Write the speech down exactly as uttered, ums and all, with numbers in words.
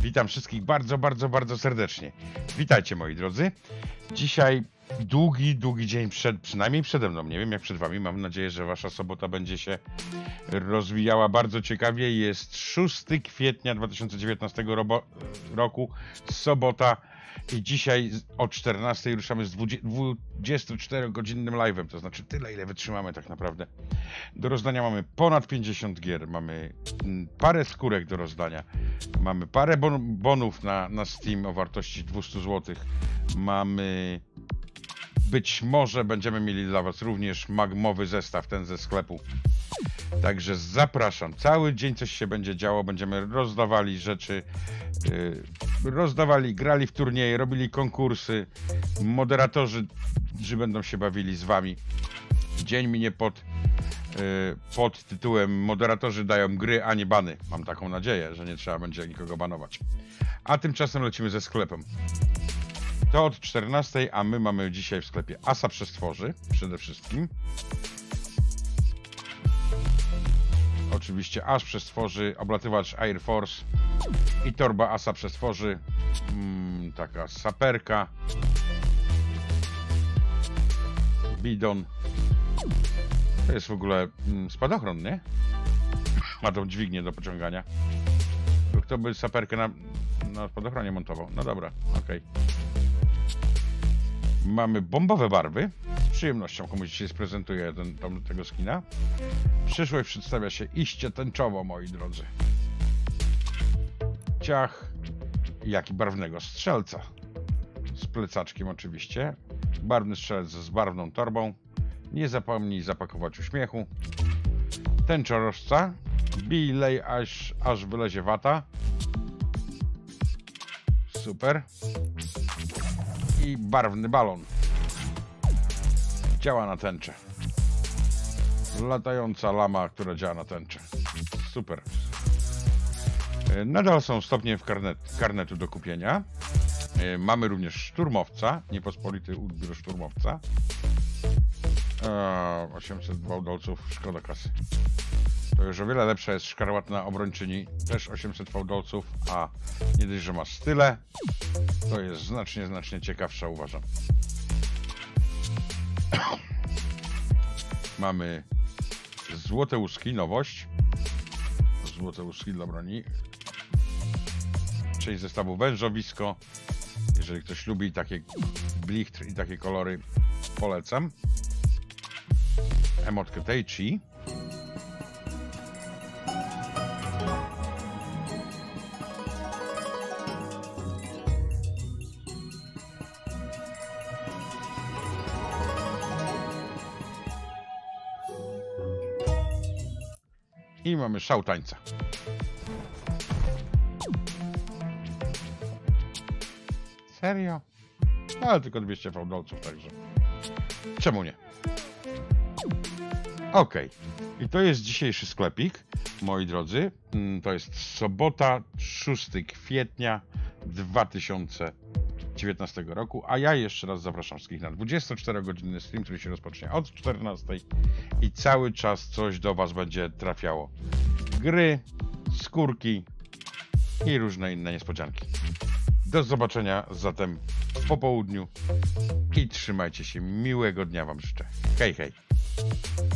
Witam wszystkich bardzo, bardzo, bardzo serdecznie. Witajcie, moi drodzy. Dzisiaj długi, długi dzień przed, przynajmniej przede mną. Nie wiem jak przed wami. Mam nadzieję, że wasza sobota będzie się rozwijała bardzo ciekawie. Jest szóstego kwietnia dwa tysiące dziewiętnastego roku, sobota. I dzisiaj o czternastej ruszamy z dwudziestoczterogodzinnym live'em, to znaczy tyle, ile wytrzymamy tak naprawdę. Do rozdania mamy ponad pięćdziesiąt gier, mamy parę skórek do rozdania, mamy parę bon bonów na, na Steam o wartości dwieście złotych, mamy... Być może będziemy mieli dla was również magmowy zestaw, ten ze sklepu. Także zapraszam. Cały dzień coś się będzie działo. Będziemy rozdawali rzeczy, yy, rozdawali, grali w turnieje, robili konkursy. Moderatorzy że będą się bawili z wami. Dzień minie pod, yy, pod tytułem Moderatorzy dają gry, a nie bany. Mam taką nadzieję, że nie trzeba będzie nikogo banować. A tymczasem lecimy ze sklepem. To od czternastej, a my mamy dzisiaj w sklepie Asa Przestworzy przede wszystkim. Oczywiście Aż Przestworzy, oblatywacz Air Force i torba Asa Przestworzy. Mm, taka saperka. Bidon. To jest w ogóle mm, spadochron, nie? Ma tą dźwignię do pociągania. Kto by saperkę na, na spadochronie montował? No dobra, okej. Okay. Mamy bombowe barwy. Z przyjemnością komuś dzisiaj sprezentuję ten, ten, tego skina. Przyszłość przedstawia się iście tęczowo, moi drodzy. Ciach, jak i barwnego strzelca. Z plecaczkiem oczywiście. Barwny strzelec z barwną torbą. Nie zapomnij zapakować uśmiechu. Tęczorożca. Bij, lej, aż, aż wylezie wata. Super. I barwny balon. Działa na tęczę. Latająca lama, która działa na tęczę. Super. Nadal są stopnie w karnet, karnetu do kupienia. Mamy również szturmowca. Niepospolity odbiór szturmowca. Eee, osiemset fałdolców. Szkoda kasy. To już o wiele lepsza jest szkarłatna obrończyni. Też osiemset fałdolców. A nie dość, że ma style, to jest znacznie, znacznie ciekawsza, uważam. Mamy złote łuski, nowość. Złote łuski dla broni. Część zestawu wężowisko. Jeżeli ktoś lubi takie blichtr i takie kolory, polecam. Emotkę Tai Chi. I mamy szał tańca. Serio? Ale tylko dwieście fałdolców, także czemu nie? Ok. I to jest dzisiejszy sklepik, moi drodzy. To jest sobota, szóstego kwietnia dwa tysiące dziewiętnastego roku, a ja jeszcze raz zapraszam wszystkich na dwudziestoczterogodzinny stream, który się rozpocznie od czternastej i cały czas coś do was będzie trafiało. Gry, skórki i różne inne niespodzianki. Do zobaczenia zatem po południu i trzymajcie się. Miłego dnia wam życzę. Hej, hej.